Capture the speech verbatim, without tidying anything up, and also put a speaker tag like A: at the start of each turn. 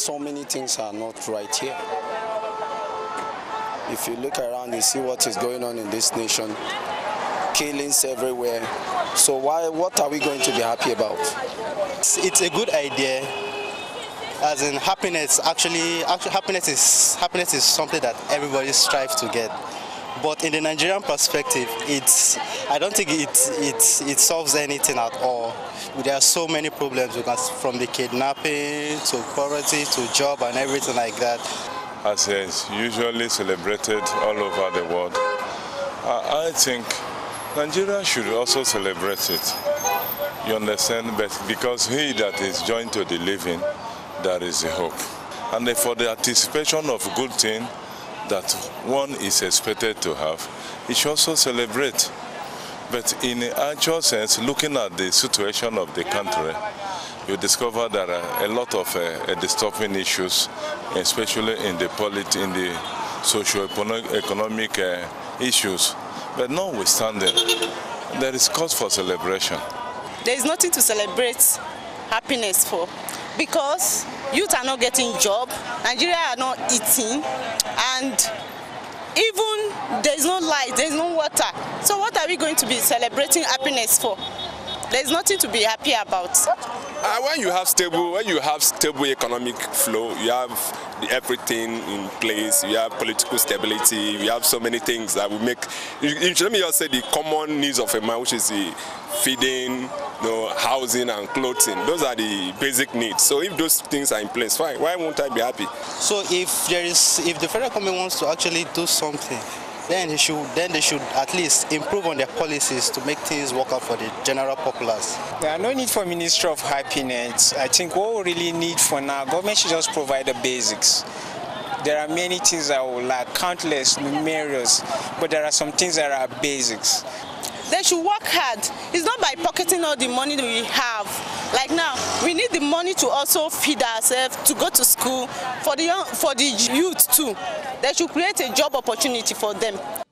A: so many things are not right here. If you look around and see what is going on in this nation, killings everywhere. So why, what are we going to be happy about?
B: It's, it's a good idea. As in happiness, actually, actually happiness is happiness is something that everybody strives to get. But in the Nigerian perspective, it's I don't think it it it solves anything at all. There are so many problems, because from the kidnapping to poverty to job and everything like that.
C: As is usually celebrated all over the world, I, I think Nigeria should also celebrate it. You understand? But because he that is joined to the living, there is a hope. And for the anticipation of good thing that one is expected to have, it should also celebrate. But in an actual sense, looking at the situation of the country, you discover there are a lot of uh, disturbing issues, especially in the polit in the socio-economic uh, issues. But notwithstanding, there is cause for celebration.
D: There is nothing to celebrate happiness for, because youth are not getting job, Nigeria are not eating, and even there is no light, there is no water. So what are we going to be celebrating happiness for? There is nothing to be happy about.
E: Uh, when you have stable, when you have stable economic flow, you have everything in place. You have political stability. You have so many things that will make. Let me just say the common needs of a man, which is the feeding, you know, housing, and clothing. Those are the basic needs. So if those things are in place, fine. Why won't I be happy?
B: So if there is, if the federal government wants to actually do something, then they should, then they should at least improve on their policies to make things work out for the general populace.
F: There are no need for Ministry of Happiness. I think what we really need for now, government should just provide the basics. There are many things that will lack, countless, numerous, but there are some things that are basics.
D: They should work hard. It's not by pocketing all the money that we have. Like now, we need the money to also feed ourselves, to go to school, for the young, for the youth too. They should create a job opportunity for them.